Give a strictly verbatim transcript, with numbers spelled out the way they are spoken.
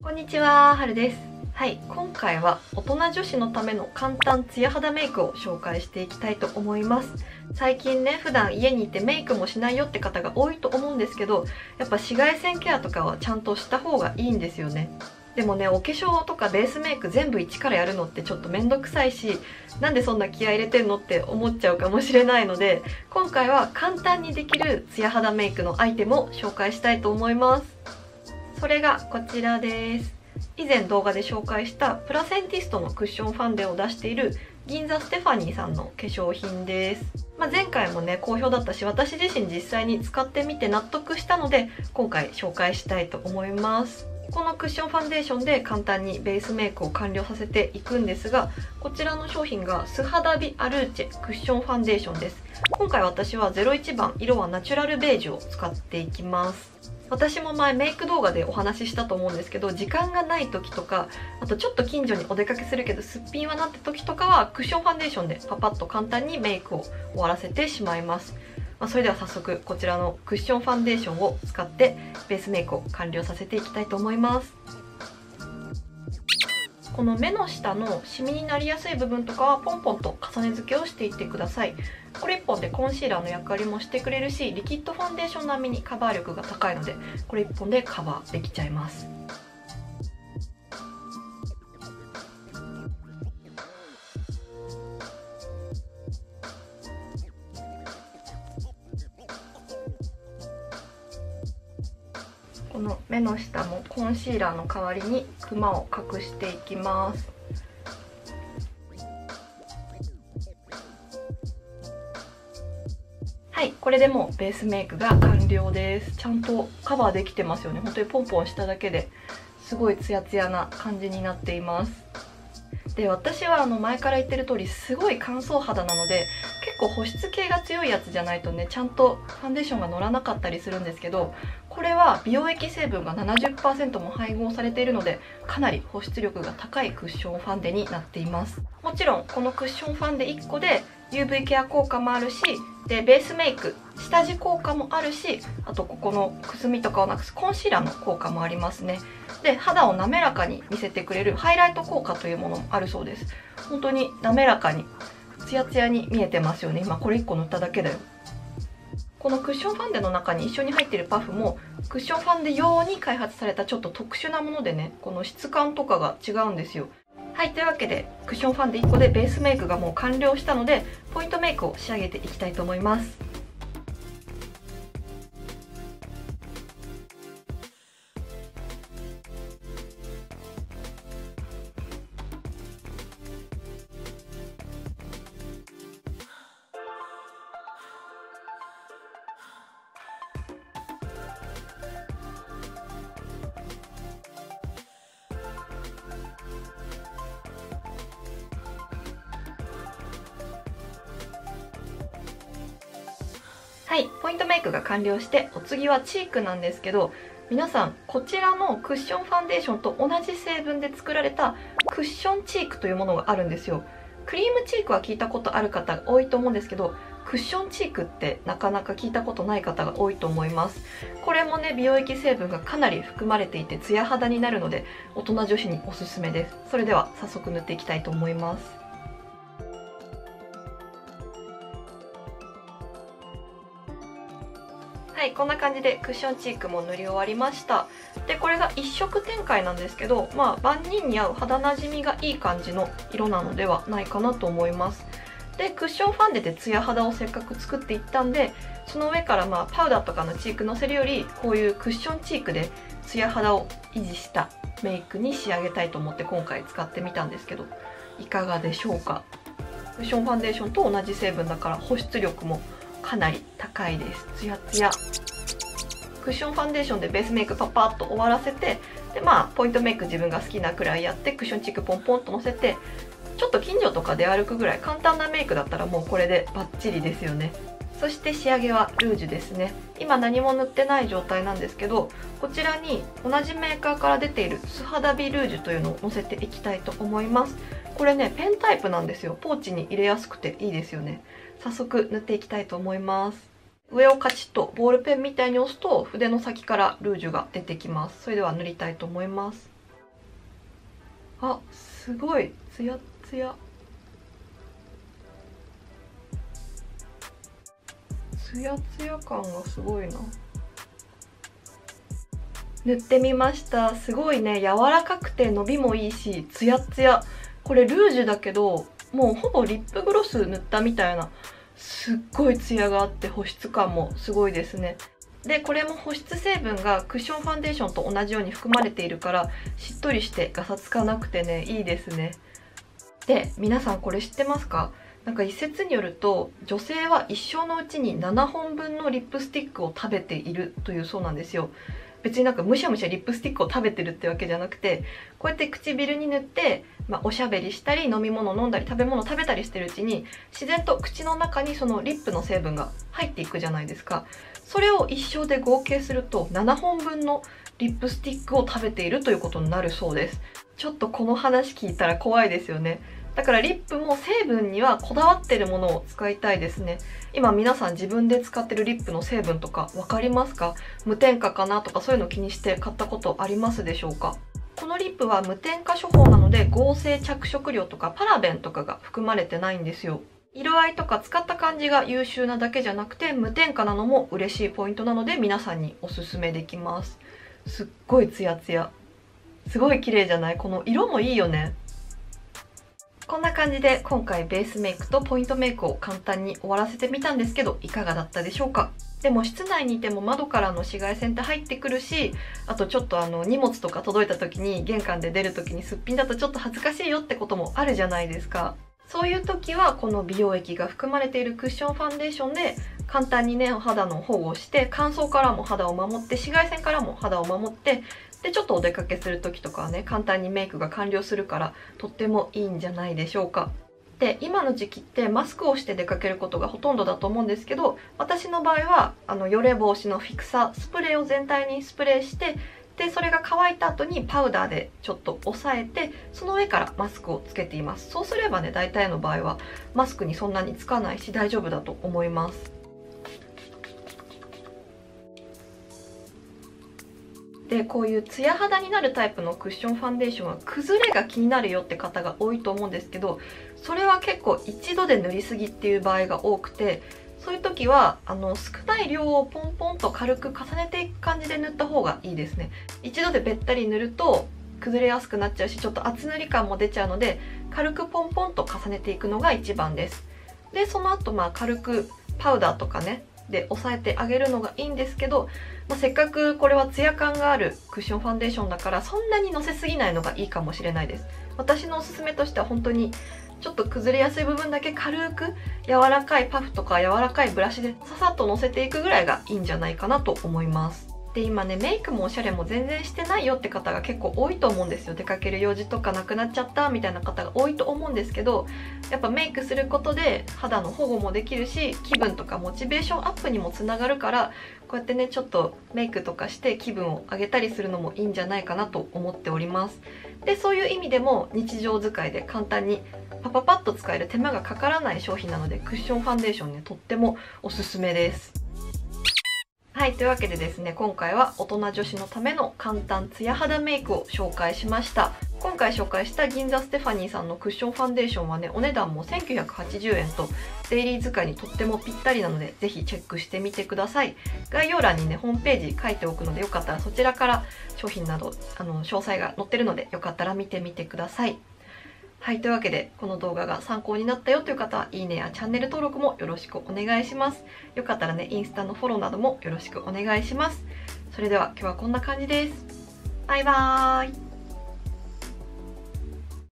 こんにちは、はるです。はい、今回は大人女子のための簡単ツヤ肌メイクを紹介していきたいと思います。最近ね、普段家にいてメイクもしないよって方が多いと思うんですけど、やっぱ紫外線ケアとかはちゃんとした方がいいんですよね。でもね、お化粧とかベースメイク全部一からやるのってちょっとめんどくさいし、なんでそんな気合い入れてんのって思っちゃうかもしれないので、今回は簡単にできるツヤ肌メイクのアイテムを紹介したいと思います。それがこちらです。以前動画で紹介したプラセンティストのクッションファンデを出している銀座ステファニーさんの化粧品です。まあ、前回もね好評だったし、私自身実際に使ってみて納得したので今回紹介したいと思います。このクッションファンデーションで簡単にベースメイクを完了させていくんですが、こちらの商品がスハダビアルーチェクッションファンデーションです。今回私はゼロいちばん色はナチュラルベージュを使っていきます。私も前メイク動画でお話ししたと思うんですけど、時間がない時とか、あとちょっと近所にお出かけするけどすっぴんはなって時とかはクッションファンデーションでパパッと簡単にメイクを終わらせてしまいます。まあ、それでは早速こちらのクッションファンデーションを使ってベースメイクを完了させていきたいと思います。この目の下のシミになりやすい部分とかはポンポンと重ね付けをしていってください。これいっぽんでコンシーラーの役割もしてくれるし、リキッドファンデーション並みにカバー力が高いので、これいっぽんでカバーできちゃいます。この目の下もコンシーラーの代わりにクマを隠していきます。はい、これでもうベースメイクが完了です。ちゃんとカバーできてますよね。本当にポンポンしただけですごいツヤツヤな感じになっています。で、私はあの前から言ってる通りすごい乾燥肌なので、結構保湿系が強いやつじゃないとねちゃんとファンデーションが乗らなかったりするんですけど、これは美容液成分が ななじゅっパーセント も配合されているので、かなり保湿力が高いクッションファンデになっています。もちろんこのクッションファンデいっこで ユーブイ ケア効果もあるし、でベースメイク下地効果もあるし、あとここのくすみとかをなくすコンシーラーの効果もありますね。で、肌を滑らかに見せてくれるハイライト効果というものもあるそうです。本当に滑らかにツヤツヤに見えてますよね。今これいっこ塗っただけだよ。このクッションファンデの中に一緒に入っているパフもクッションファンデ用に開発されたちょっと特殊なものでね、この質感とかが違うんですよ。はい、というわけでクッションファンデいっこでベースメイクがもう完了したので、ポイントメイクを仕上げていきたいと思います。はい、ポイントメイクが完了してお次はチークなんですけど、皆さんこちらのクッションファンデーションと同じ成分で作られたクッションチークというものがあるんですよ。クリームチークは聞いたことある方が多いと思うんですけど、クッションチークってなかなか聞いたことない方が多いと思います。これもね美容液成分がかなり含まれていてツヤ肌になるので大人女子におすすめです。それでは早速塗っていきたいと思います。はい、こんな感じでクッションチークも塗り終わりました。で、これが一色展開なんですけど、まあ万人に合う肌なじみがいい感じの色なのではないかなと思います。で、クッションファンデでツヤ肌をせっかく作っていったんで、その上からまあパウダーとかのチークのせるより、こういうクッションチークでツヤ肌を維持したメイクに仕上げたいと思って今回使ってみたんですけど、いかがでしょうか。クッションファンデーションと同じ成分だから保湿力もかなり高いです。ツヤツヤ。クッションファンデーションでベースメイクパパッと終わらせて、でまあポイントメイク自分が好きなくらいやって、クッションチークポンポンとのせて、ちょっと近所とか出歩くぐらい簡単なメイクだったらもうこれでバッチリですよね。そして仕上げはルージュですね。今何も塗ってない状態なんですけど、こちらに同じメーカーから出ている素肌美ルージュというのをのせていきたいと思います。これねペンタイプなんですよ。ポーチに入れやすくていいですよね。早速塗っていきたいと思います。上をカチッとボールペンみたいに押すと筆の先からルージュが出てきます。それでは塗りたいと思います。 あ、すごいツヤツヤ。ツヤツヤ感がすごいな。塗ってみました。すごいね、柔らかくて伸びもいいし、ツヤツヤ。これルージュだけど、もうほぼリップグロス塗ったみたいな、すっごいツヤがあって保湿感もすごいですね。で、これも保湿成分がクッションファンデーションと同じように含まれているから、しっとりしてガサつかなくてね、いいですね。で、皆さんこれ知ってますか？なんか一説によると、女性は一生のうちにななほんぶんのリップスティックを食べているというそうなんですよ。別になんかむしゃむしゃリップスティックを食べてるってわけじゃなくて、こうやって唇に塗って、まあ、おしゃべりしたり飲み物飲んだり食べ物食べたりしてるうちに、自然と口の中にそのリップの成分が入っていくじゃないですか。それを一生で合計するとななほんぶんのリップスティックを食べているということになるそうです。ちょっとこの話聞いたら怖いですよね。だからリップも成分にはこだわってるものを使いたいですね。今皆さん自分で使ってるリップの成分とか分かりますか？無添加かなとかそういうの気にして買ったことありますでしょうか？このリップは無添加処方なので、合成着色料とかパラベンとかが含まれてないんですよ。色合いとか使った感じが優秀なだけじゃなくて、無添加なのも嬉しいポイントなので、皆さんにおすすめできます。すっごいツヤツヤ。すごい綺麗じゃない？この色もいいよね。こんな感じで今回ベースメイクとポイントメイクを簡単に終わらせてみたんですけど、いかがだったでしょうか？でも室内にいても窓からの紫外線って入ってくるし、あとちょっとあの荷物とか届いた時に玄関で出る時にすっぴんだとちょっと恥ずかしいよってこともあるじゃないですか。そういう時はこの美容液が含まれているクッションファンデーションで簡単にね、お肌の保護をして、乾燥からも肌を守って、紫外線からも肌を守って、でちょっとお出かけする時とかはね、簡単にメイクが完了するからとってもいいんじゃないでしょうか。で、今の時期ってマスクをして出かけることがほとんどだと思うんですけど、私の場合はあのよれ防止のフィクサースプレーを全体にスプレーして、でそれが乾いた後にパウダーでちょっと押さえて、その上からマスクをつけています。そうすればね、大体の場合はマスクにそんなにつかないし大丈夫だと思います。で、こういうツヤ肌になるタイプのクッションファンデーションは崩れが気になるよって方が多いと思うんですけど、それは結構一度で塗りすぎっていう場合が多くて、そういう時はあの少ない量をポンポンと軽く重ねていく感じで塗った方がいいですね。一度でべったり塗ると崩れやすくなっちゃうし、ちょっと厚塗り感も出ちゃうので、軽くポンポンと重ねていくのが一番です。でその後まあ軽くパウダーとかねで押さえてあげるのがいいんですけど、まあ、せっかくこれはツヤ感があるクッションファンデーションだから、そんなにのせすぎないのがいいかもしれないです。私のおすすめとしては本当にちょっと崩れやすい部分だけ軽く柔らかいパフとか柔らかいブラシでささっとのせていくぐらいがいいんじゃないかなと思います。で今ね、メイクもおしゃれも全然してないよって方が結構多いと思うんですよ。出かける用事とかなくなっちゃったみたいな方が多いと思うんですけど、やっぱメイクすることで肌の保護もできるし、気分とかモチベーションアップにもつながるから、こうやってねちょっとメイクとかして気分を上げたりするのもいいんじゃないかなと思っております。でそういう意味でも日常使いで簡単にパパパッと使える手間がかからない商品なので、クッションファンデーションねとってもおすすめです。はい、というわけでですね、今回は大人女子のための簡単ツヤ肌メイクを紹介しました。今回紹介した銀座ステファニーさんのクッションファンデーションはね、お値段もせんきゅうひゃくはちじゅうえんとデイリー使いにとってもぴったりなので、ぜひチェックしてみてください。概要欄にねホームページ書いておくので、よかったらそちらから商品などあの詳細が載ってるので、よかったら見てみてください。はい、というわけでこの動画が参考になったよという方は、いいねやチャンネル登録もよろしくお願いします。よかったらね、インスタのフォローなどもよろしくお願いします。それでは今日はこんな感じです。バイバーイ。